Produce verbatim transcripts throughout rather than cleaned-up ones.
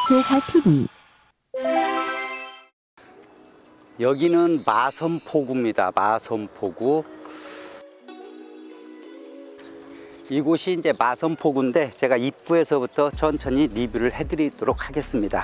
조화티비. 여기는 마선포구입니다. 마선포구. 이곳이 이제 마선포구인데 제가 입구에서부터 천천히 리뷰를 해드리도록 하겠습니다.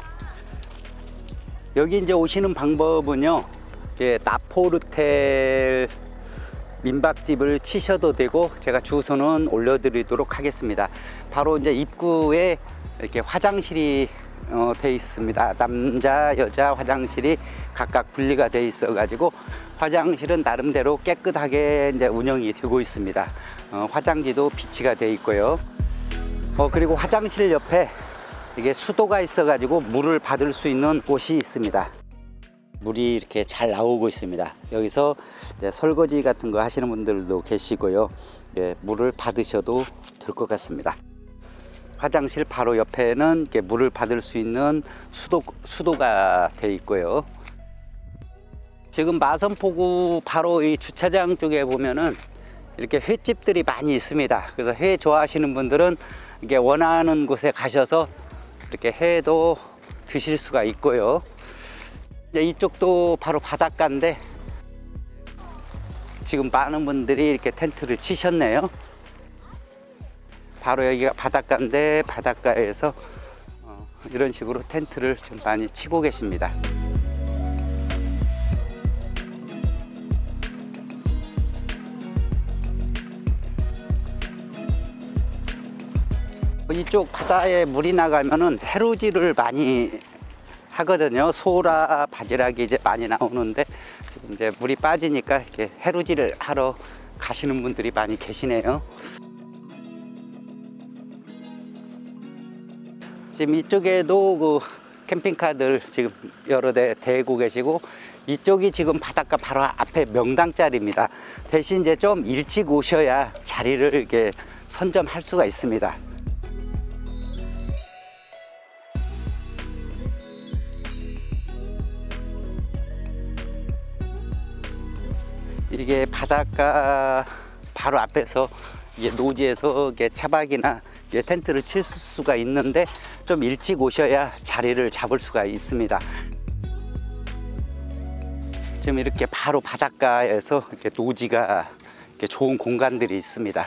여기 이제 오시는 방법은요, 예, 나포르텔 민박집을 치셔도 되고 제가 주소는 올려드리도록 하겠습니다. 바로 이제 입구에 이렇게 화장실이 어, 돼 있습니다. 남자 여자 화장실이 각각 분리가 돼 있어 가지고 화장실은 나름대로 깨끗하게 이제 운영이 되고 있습니다. 어, 화장지도 비치가 돼 있고요. 어, 그리고 화장실 옆에 이게 수도가 있어 가지고 물을 받을 수 있는 곳이 있습니다. 물이 이렇게 잘 나오고 있습니다. 여기서 이제 설거지 같은 거 하시는 분들도 계시고요. 예, 물을 받으셔도 될 것 같습니다. 화장실 바로 옆에는 이렇게 물을 받을 수 있는 수도, 수도가 되어 있고요. 지금 마선포구 바로 이 주차장 쪽에 보면은 이렇게 횟집들이 많이 있습니다. 그래서 회 좋아하시는 분들은 이게 원하는 곳에 가셔서 이렇게 회도 드실 수가 있고요. 이쪽도 바로 바닷가인데 지금 많은 분들이 이렇게 텐트를 치셨네요. 바로 여기가 바닷가인데 바닷가에서 어, 이런 식으로 텐트를 좀 많이 치고 계십니다. 이쪽 바다에 물이 나가면은 해루질을 많이 하거든요. 소라, 바지락이 이제 많이 나오는데 지금 이제 물이 빠지니까 이렇게 해루질을 하러 가시는 분들이 많이 계시네요. 지금 이쪽에도 그 캠핑카들 지금 여러 대 대고 계시고 이쪽이 지금 바닷가 바로 앞에 명당 자리입니다. 대신 이제 좀 일찍 오셔야 자리를 이렇게 선점할 수가 있습니다. 이게 바닷가 바로 앞에서 이게 노지에서 이게 차박이나 이게 텐트를 칠 수가 있는데 좀 일찍 오셔야 자리를 잡을 수가 있습니다. 지금 이렇게 바로 바닷가에서 이렇게 노지가 이렇게 좋은 공간들이 있습니다.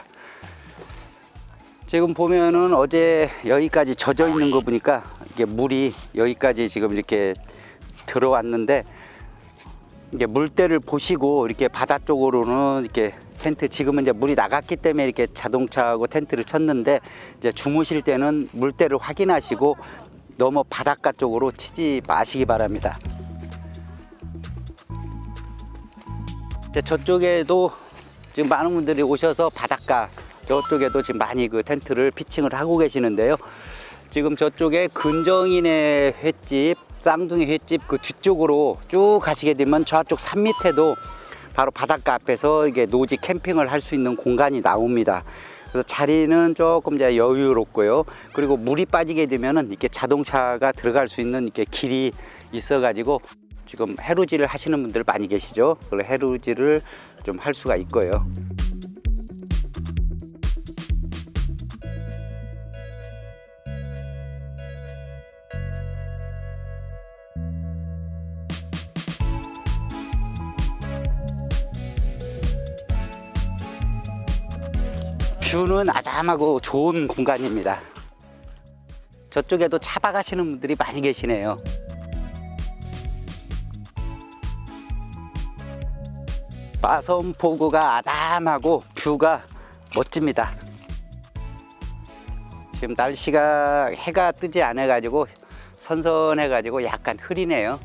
지금 보면은 어제 여기까지 젖어 있는 거 보니까 이게 물이 여기까지 지금 이렇게 들어왔는데 이게 물때를 보시고 이렇게 바다 쪽으로는 이렇게 텐트, 지금은 이제 물이 나갔기 때문에 이렇게 자동차하고 텐트를 쳤는데 이제 주무실 때는 물때를 확인하시고 너무 바닷가 쪽으로 치지 마시기 바랍니다. 이제 저쪽에도 지금 많은 분들이 오셔서 바닷가 저쪽에도 지금 많이 그 텐트를 피칭을 하고 계시는데요. 지금 저쪽에 근정인의 횟집, 쌍둥이 횟집 그 뒤쪽으로 쭉 가시게 되면 저쪽 산 밑에도 바로 바닷가 앞에서 이게 노지 캠핑을 할 수 있는 공간이 나옵니다. 그래서 자리는 조금 이제 여유롭고요. 그리고 물이 빠지게 되면은 이렇게 자동차가 들어갈 수 있는 이렇게 길이 있어가지고 지금 해루질을 하시는 분들 많이 계시죠. 그래서 해루질을 좀 할 수가 있고요. 뷰는 아담하고 좋은 공간입니다. 저쪽에도 차박하시는 분들이 많이 계시네요. 마선포구가 아담하고 뷰가 멋집니다. 지금 날씨가 해가 뜨지 않아 가지고 선선해 가지고 약간 흐리네요.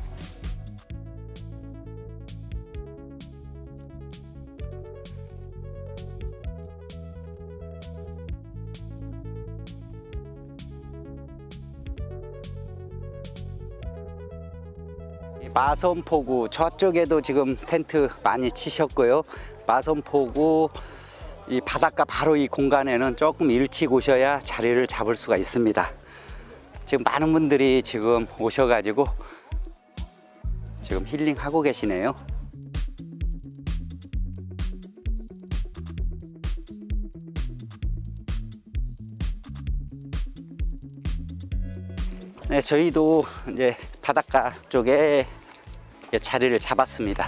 마선포구 저쪽에도 지금 텐트 많이 치셨고요. 마선포구 이 바닷가 바로 이 공간에는 조금 일찍 오셔야 자리를 잡을 수가 있습니다. 지금 많은 분들이 지금 오셔가지고 지금 힐링하고 계시네요. 네, 저희도 이제 바닷가 쪽에 자리를 잡았습니다.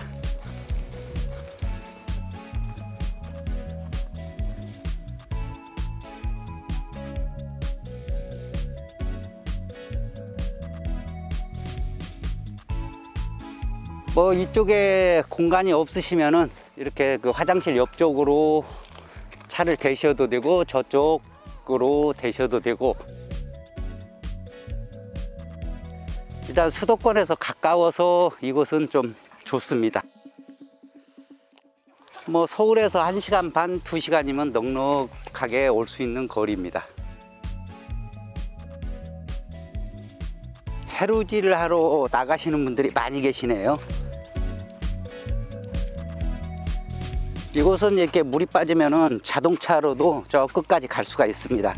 뭐 이쪽에 공간이 없으시면은 이렇게 그 화장실 옆쪽으로 차를 대셔도 되고 저쪽으로 대셔도 되고, 일단 수도권에서 가까워서 이곳은 좀 좋습니다. 뭐 서울에서 한 시간 반, 두 시간이면 넉넉하게 올 수 있는 거리입니다. 해루질을 하러 나가시는 분들이 많이 계시네요. 이곳은 이렇게 물이 빠지면은 자동차로도 저 끝까지 갈 수가 있습니다.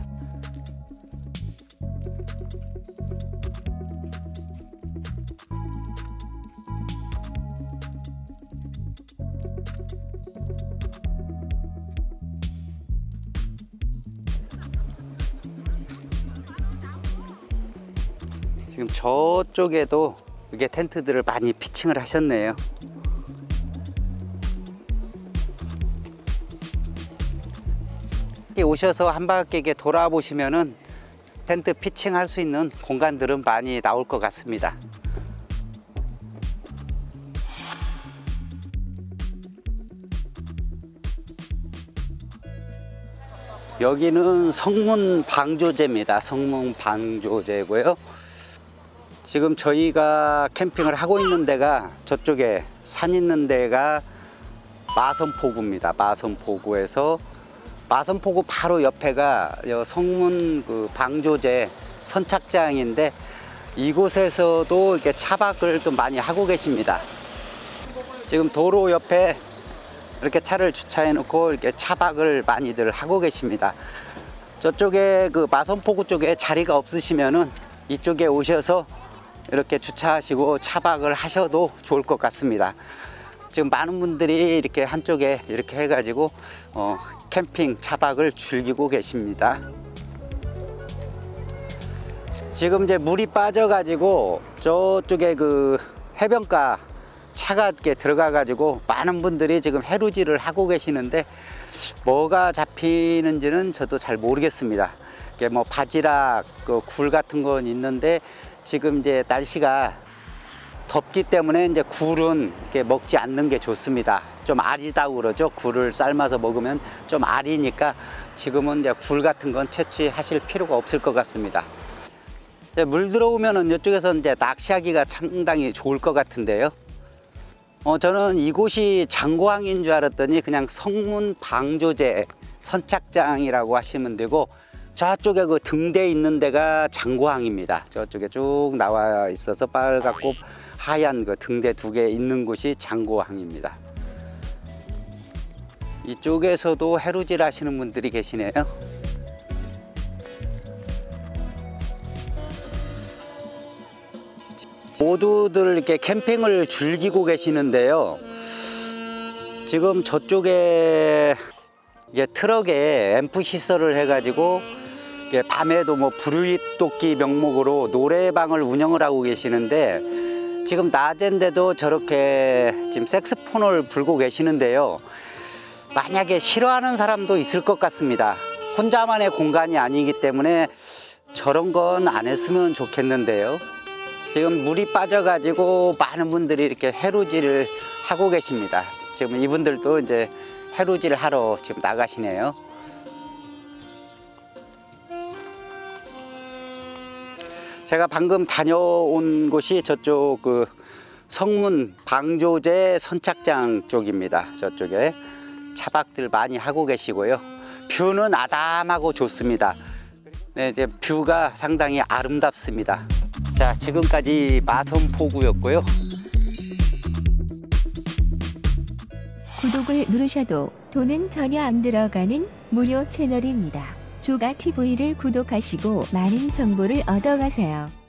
지금 저쪽에도 이게 텐트들을 많이 피칭을 하셨네요. 오셔서 한 바퀴 돌아보시면은 텐트 피칭할 수 있는 공간들은 많이 나올 것 같습니다. 여기는 성문 방조제입니다. 성문 방조제고요. 지금 저희가 캠핑을 하고 있는 데가 저쪽에 산 있는 데가 마선포구입니다. 마선포구에서 마선포구 바로 옆에가 성문 그 방조제 선착장인데, 이곳에서도 이렇게 차박을 또 많이 하고 계십니다. 지금 도로 옆에 이렇게 차를 주차해 놓고 이렇게 차박을 많이들 하고 계십니다. 저쪽에 그 마선포구 쪽에 자리가 없으시면은 이쪽에 오셔서 이렇게 주차하시고 차박을 하셔도 좋을 것 같습니다. 지금 많은 분들이 이렇게 한쪽에 이렇게 해가지고 어, 캠핑 차박을 즐기고 계십니다. 지금 이제 물이 빠져가지고 저쪽에 그 해변가 차가 이렇게 들어가가지고 많은 분들이 지금 해루질을 하고 계시는데, 뭐가 잡히는지는 저도 잘 모르겠습니다. 이게 뭐 바지락, 그 굴 같은 건 있는데, 지금 이제 날씨가 덥기 때문에 이제 굴은 이렇게 먹지 않는 게 좋습니다. 좀 아리다고 그러죠. 굴을 삶아서 먹으면 좀 아리니까 지금은 이제 굴 같은 건 채취하실 필요가 없을 것 같습니다. 물 들어오면은 이쪽에서 이제 낚시하기가 상당히 좋을 것 같은데요. 어, 저는 이곳이 장고항인 줄 알았더니 그냥 성문 방조제 선착장이라고 하시면 되고, 저쪽에 그 등대 있는 데가 장고항입니다. 저쪽에 쭉 나와 있어서 빨갛고 하얀 그 등대 두 개 있는 곳이 장고항입니다. 이쪽에서도 해루질 하시는 분들이 계시네요. 모두들 이렇게 캠핑을 즐기고 계시는데요. 지금 저쪽에 이게 트럭에 앰프 시설을 해가지고 밤에도 뭐 불이웃돕기 명목으로 노래방을 운영을 하고 계시는데, 지금 낮인데도 저렇게 지금 색스폰을 불고 계시는데요. 만약에 싫어하는 사람도 있을 것 같습니다. 혼자만의 공간이 아니기 때문에 저런 건 안 했으면 좋겠는데요. 지금 물이 빠져가지고 많은 분들이 이렇게 해루질을 하고 계십니다. 지금 이분들도 이제 해루질을 하러 지금 나가시네요. 제가 방금 다녀온 곳이 저쪽 그 성문 방조제 선착장 쪽입니다. 저쪽에 차박들 많이 하고 계시고요. 뷰는 아담하고 좋습니다. 네, 이제 뷰가 상당히 아름답습니다. 자, 지금까지 마선포구였고요. 구독을 누르셔도 돈은 전혀 안 들어가는 무료 채널입니다. 조가티비를 구독하시고 많은 정보를 얻어가세요.